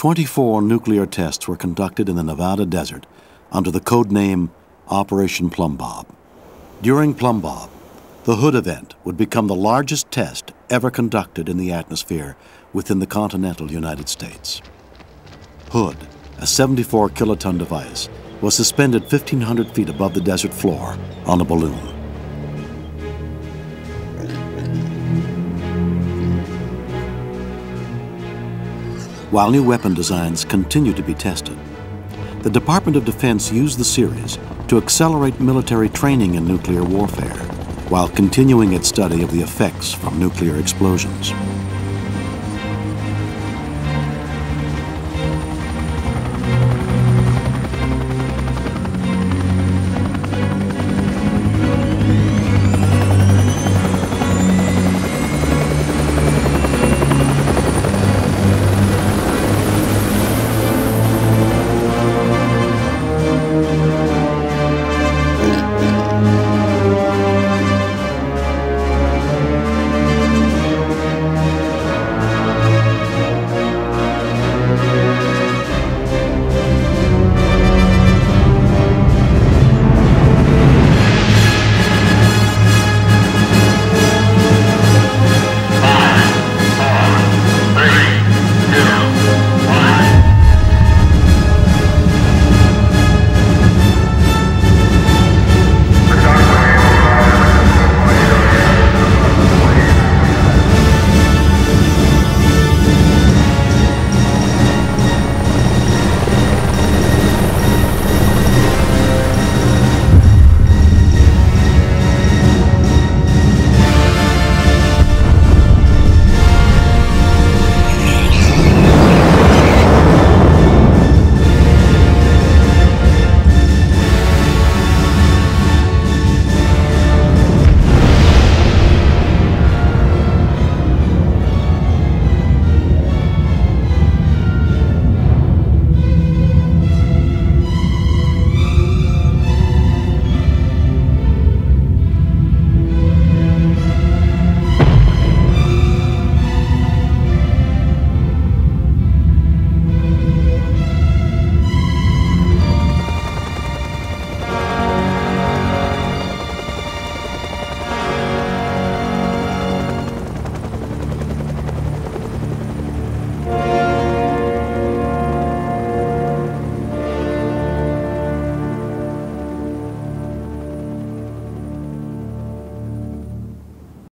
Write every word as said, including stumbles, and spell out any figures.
twenty-four nuclear tests were conducted in the Nevada desert under the code name Operation Plumbbob. During Plumbbob, the Hood event would become the largest test ever conducted in the atmosphere within the continental United States. Hood, a seventy-four kiloton device, was suspended fifteen hundred feet above the desert floor on a balloon. While new weapon designs continue to be tested, the Department of Defense used the series to accelerate military training in nuclear warfare while continuing its study of the effects from nuclear explosions.